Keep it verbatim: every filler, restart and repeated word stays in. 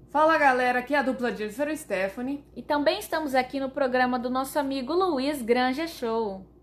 Fala galera, aqui é a dupla Jennifer e Stephanie. E também estamos aqui no programa do nosso amigo Luiz Granja Show.